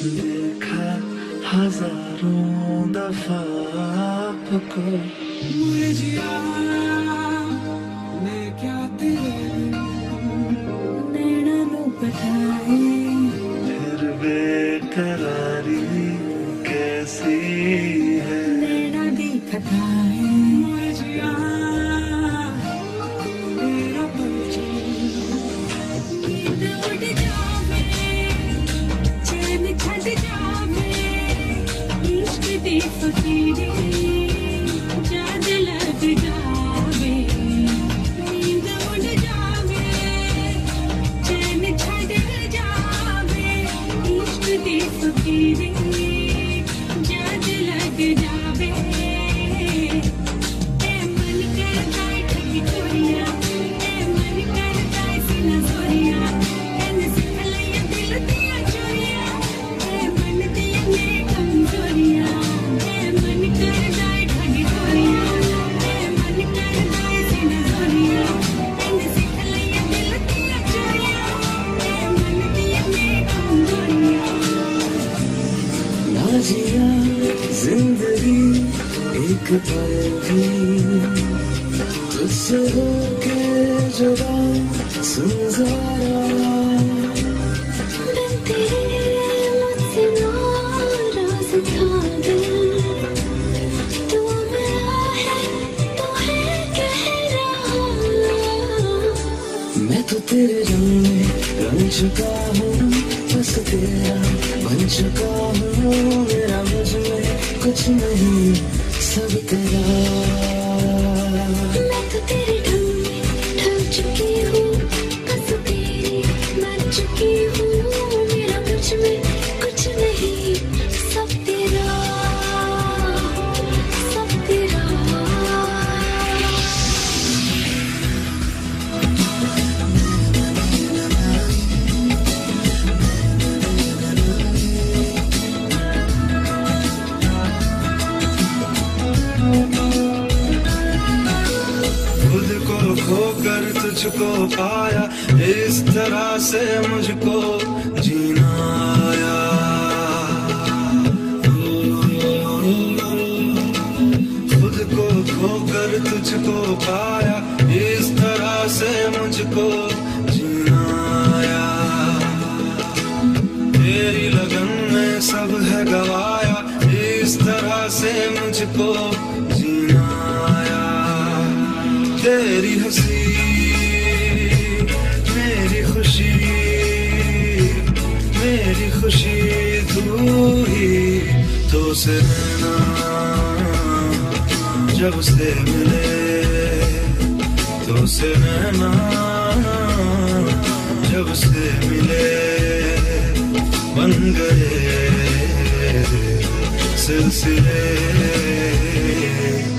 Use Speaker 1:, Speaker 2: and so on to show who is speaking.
Speaker 1: देखा हजारों दफा आपको।
Speaker 2: मुझे जिया मैं क्या तेरे नैना लो बताए,
Speaker 1: फिर बेकरारी कैसी है
Speaker 2: नैना दिखता है। मुझे जिया तेरा परिचय, नींद उड़ जावे, चैन छट जावे, इश्क दी फकीरी जाद लग जावे। नींद उड़ जावे, चैन छट जावे, इश्क दी फकीरी जाद लग जावे। ए मन करता है ठगी चोरियां, ए मन करता है सीना चोरियां, एन सिख लिया दिल दिया चोरियां, ए मन दिया ने कमजोरियां। ए मन करता है ठगी चोरियां, ए मन करता है सीना चोरियां, एन सिख लिया दिल दिया चोरियां, ए मन दिया ने कमजोरियां।
Speaker 1: ना जिया जिंदगी एक पल भी तुझसे होके जुदा, सुन जरा
Speaker 2: मैं तेरे मुझसे नाराज था दिल, तू मेरा है तो है कह रहा।
Speaker 1: मैं तो तेरे रंग में रंग चुका हूँ, बस तेरा बन चुका हूँ। मेरा मुझ में कुछ नहीं, सब तेरा।
Speaker 2: मैं तो तेरे ढंग में ढल चुकी हूँ, बस तेरी बन चुकी हूँ। मेरा मुझ में कुछ नहीं, सब तेरा, सब तेरा।
Speaker 1: खुद को खोकर तुझको पाया, इस तरह से मुझको जीना आया। खुद को खोकर तुझको पाया, इस तरह से मुझको जीना आया। तेरी लगन में सब है गवाया, इस तरह से मुझको जीना आया। तेरी हंसी मेरी खुशी, मेरी खुशी तू ही तो से रहना। जब से मिले तो से रहना, जब से मिले बन गए सिलसिले।